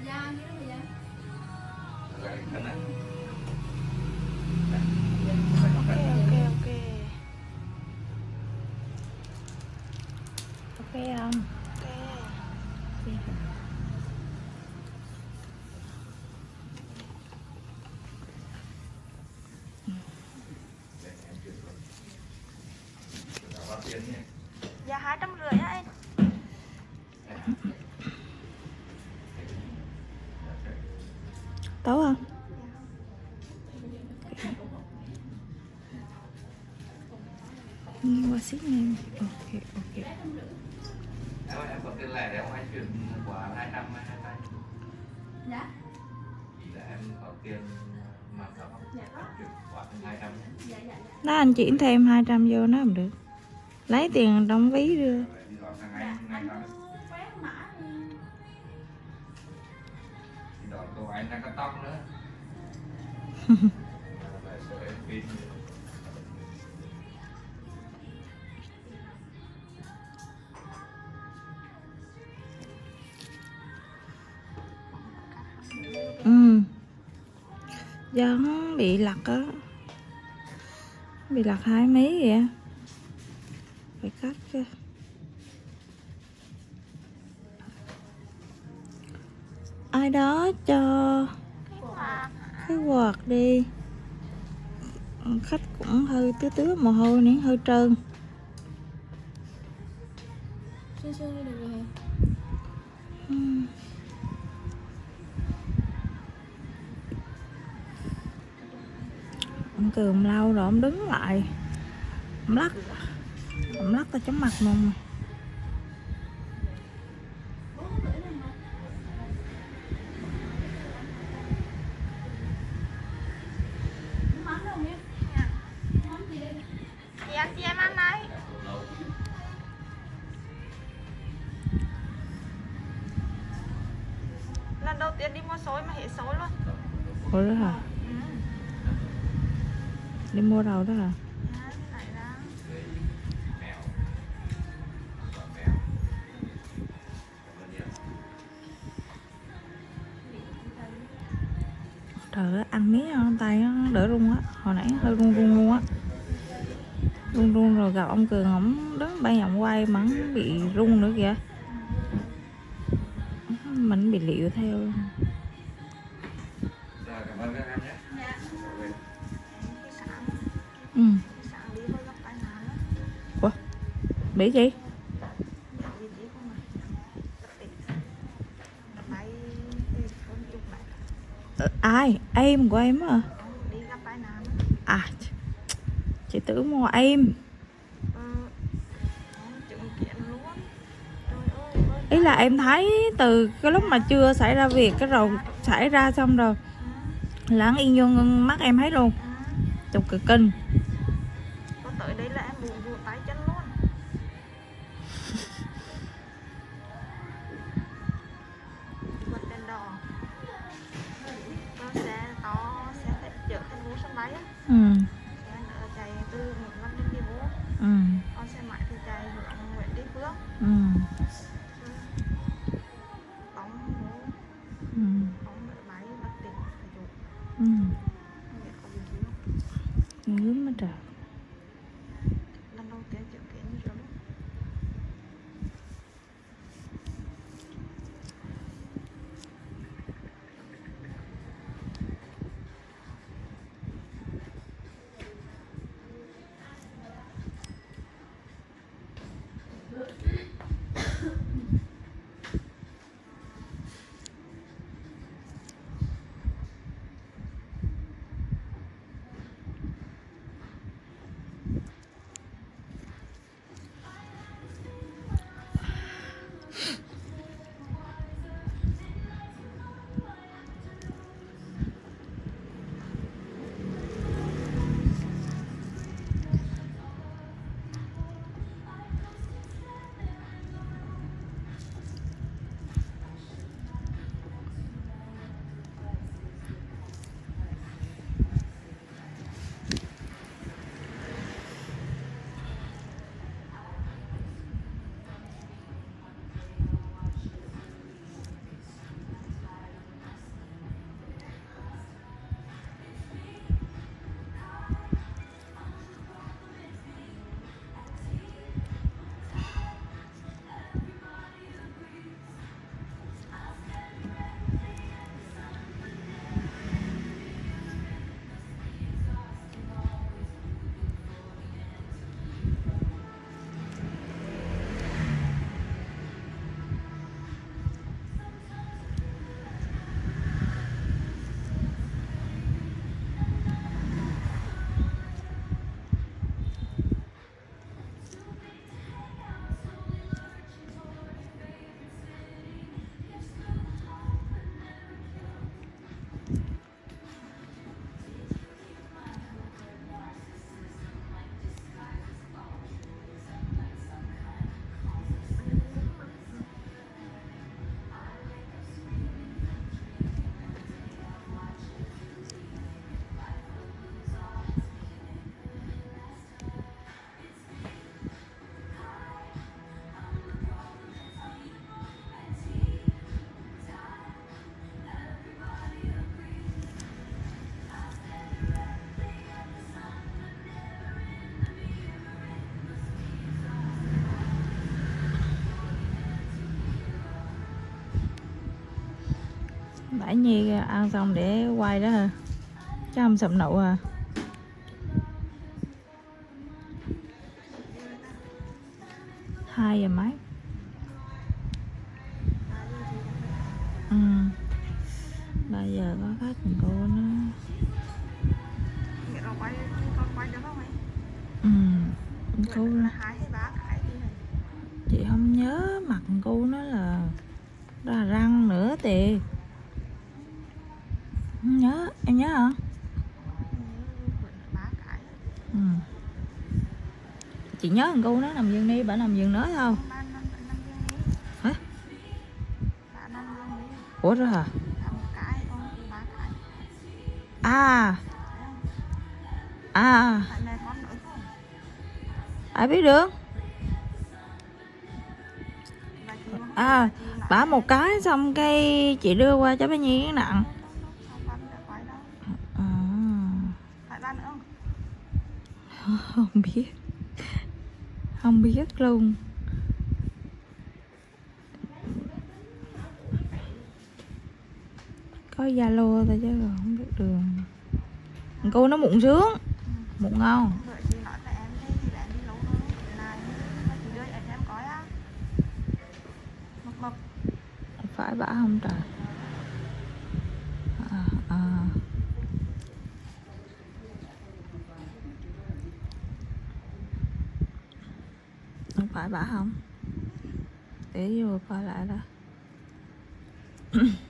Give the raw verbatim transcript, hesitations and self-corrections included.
Ok không? Ok. Dạ hai trăm rưỡi á anh. Tốt không? Qua ship em. Ok ok. Em ơi, em có tiền lẻ để không anh chuyển quả hai trăm hay hai trăm? Dạ. Chỉ là em có tiền mà có không? Dạ có. Chuyển quả hai trăm nhé. Dạ dạ dạ. Đó anh chuyển thêm hai trăm vô nó không được. Lấy tiền trong ví đưa. Đi đón thằng anh, anh nói. Đi đón cô anh đang cắt tóc nữa. Ừ. Do nó bị lật á. Bị lật hai mấy vậy. Phải cắt cho. Ai đó cho cái quạt đi. Khách cũng hơi tứa tứa mồ hôi nén hơi trơn. Sương sương đi được rồi hả? Ừ. Ông Cường lâu rồi ông đứng lại. Ông lắc. Ông lắc tao chóng mặt luôn. Chị ăn chị em ăn đây. Lần đầu tiên đi mua xôi mà hết xôi luôn. Ủa đó hả? Ừ. Đi mua đâu đó hả? Dạ, lại ra. Trời ơi, ăn miếng không tay nó đỡ run á. Hồi nãy hơi run run luôn á. Run run rồi gặp ông Cường ổng đứng bay vòng quay mà ổng bị run nữa kìa. Mình bị liệu theo. Cảm ơn các em nhé. Dạ. Sáng, Ừ. sáng đi hơi gặp tai nạn á. Ủa? Bị gì? Ờ, ai? Em của em á. Đi gặp tai nạn. À, chị tưởng mua em. Ý là em thấy từ cái lúc mà chưa xảy ra việc cái rồi xảy ra xong rồi là yên vô mắt em thấy luôn. Chụp cực kinh. Có tới đây là em buồn buồn tay chân luôn. Vượt đèn đỏ. Có xe to, xe phải chở thành phố sân bay á. Ừ. Xe nữa chạy từ Nguyễn Văn Linh đi vô. Ừ. Còn xe máy thì chạy hướng Nguyễn Tri Phương. Ừ. Bóng vô. Ừ. Bóng ở máy bất tỉnh phải chụp. Ừ. Không biết có gì gì không. Ngứa mà trời. Lần đầu tiên chứng kiến như rồi. Bãi Nhi ăn xong để quay đó hả? Chứ không sụm nụ à. Hai giờ mấy. Ừ. Bây giờ có khách thằng cô nó. Nghĩa là quay con quay được không ấy? Ừ. Cô là hai hay ba cái gì này? Chị không nhớ mặt cô nó là là răng nữa thì không nhớ, em nhớ hả? Ba cái. Ừ. Chị nhớ thằng cô nó nằm giường đi, bà nằm giường nữa không? Hả? Ủa rồi hả? À. À. Ai biết được? À, bả một cái xong cái chị đưa qua cho bé Nhi cái nặng. À. Không biết. Không biết luôn. Có Zalo thôi chứ còn không biết đường. Cô nó mụn sướng. Mụn ngon. Phải bả không trời? À, à. Không phải bả không? Để vô coi lại đó.